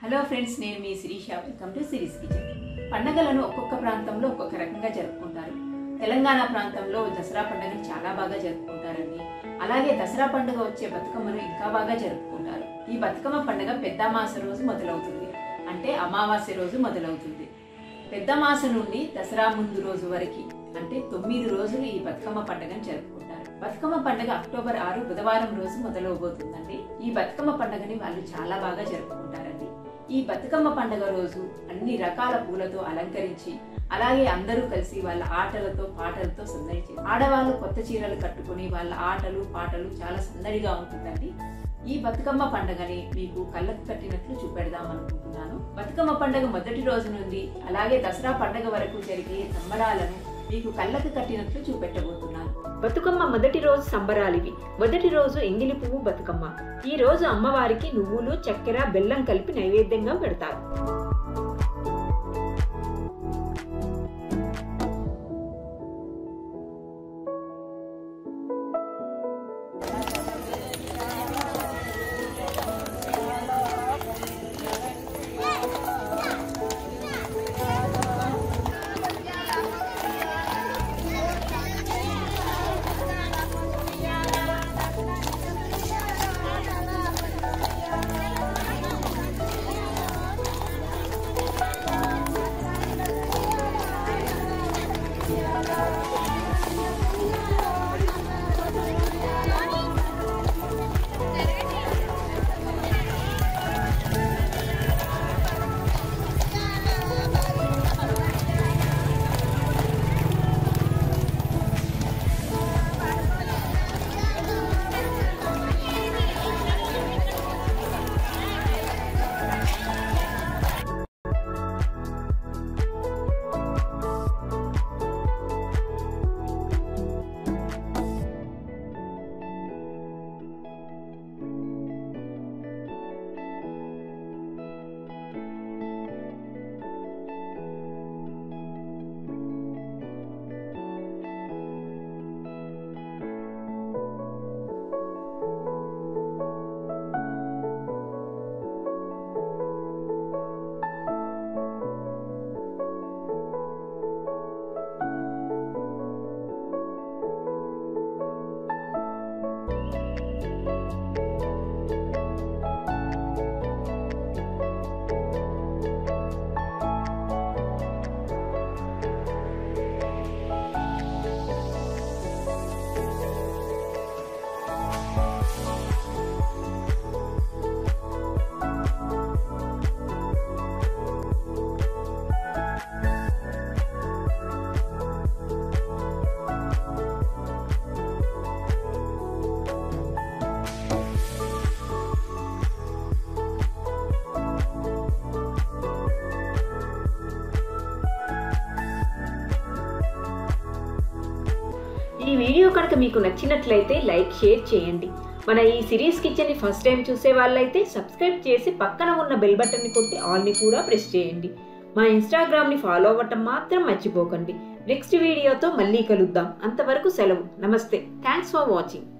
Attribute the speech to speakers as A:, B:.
A: Hello friends, నేను మీ Sirisha. Welcome to Siri's Kitchen. పండగలను ఒక్కొక్క ప్రాంతంలో ఒక్కొక్క రకంగా జరుపుకుంటారు. తెలంగాణ ప్రాంతంలో దసరా పండుగని చాలా బాగా జరుపుకుంటారండి. అలాగే దసరా పండుగ వచ్చే బతుకమ్మను ఇంకా బాగా జరుపుకుంటారు. ఈ బతుకమ్మ పండుగ పెద్ద మాస రోజు మొదలవుతుంది, అంటే అమావాస్య రోజు మొదలవుతుంది. పెద్ద మాస నుండి దసరా ముందు రోజు వరకు, అంటే 9 రోజులు ఈ బతుకమ్మ పండుగను జరుపుకుంటారు. బతుకమ్మ పండుగ అక్టోబర్ 6 బుధవారం రోజు మొదలవబోతుందండి. ఈ బతుకమ్మ పండుగని వాళ్ళు చాలా బాగా జరుపుకుంటారండి. ఈ బతుకమ్మ పండుగ రోజు అన్ని రకాల పూలతో అలంకరించి, అలాగే అందరూ కలిసి వాళ్ళ ఆటలతో పాటలతో సందడి చేస్తారు. ఆడవాళ్ళు కొత్త చీరలు కట్టుకుని వాళ్ళ ఆటలు పాటలు చాలా సందడిగా ఉంటుందండి. ఈ బతుకమ్మ పండుగని మీకు కళ్ళకు కట్టినట్లు చూపెడదాం అనుకుంటున్నాను. బతుకమ్మ పండుగ మొదటి రోజు నుండి అలాగే దసరా పండుగ వరకు జరిగే సంబరాలను మీకు కళ్ళకు కట్టినట్లు చూపెట్టబోతున్నాను.
B: బతుకమ్మ మొదటి రోజు సంబరాలివి. మొదటి రోజు ఎంగిలి పువ్వు బతుకమ్మ. ఈ రోజు అమ్మవారికి నువ్వులు, చక్కెర, బెల్లం కలిపి నైవేద్యంగా పెడతారు. ఈ వీడియో కనుక మీకు నచ్చినట్లయితే లైక్, షేర్ చేయండి. మన ఈ సిరీస్ కిచెన్ని ఫస్ట్ టైం చూసే వాళ్ళైతే సబ్స్క్రైబ్ చేసి పక్కన ఉన్న బెల్ బటన్ని కొట్టి ఆల్ని కూడా ప్రెస్ చేయండి. మా ఇన్స్టాగ్రామ్ని ఫాలో అవ్వటం మాత్రం మర్చిపోకండి. నెక్స్ట్ వీడియోతో మళ్ళీ కలుద్దాం. అంతవరకు సెలవు. నమస్తే. Thanks for watching.